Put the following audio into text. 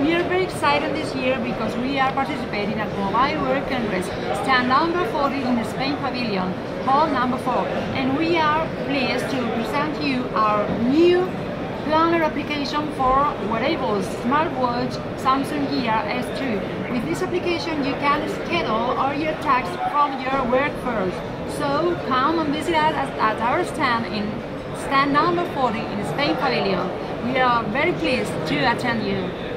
We are very excited this year because we are participating at Mobile World Congress, stand number 40 in the Spain Pavilion, hall number 4, and we are pleased to present you our new planner application for wearables, smartwatch, Samsung Gear S2. With this application you can schedule all your tasks from your work first. So come and visit us at our stand in stand number 40 in the Spain Pavilion. We are very pleased to attend you.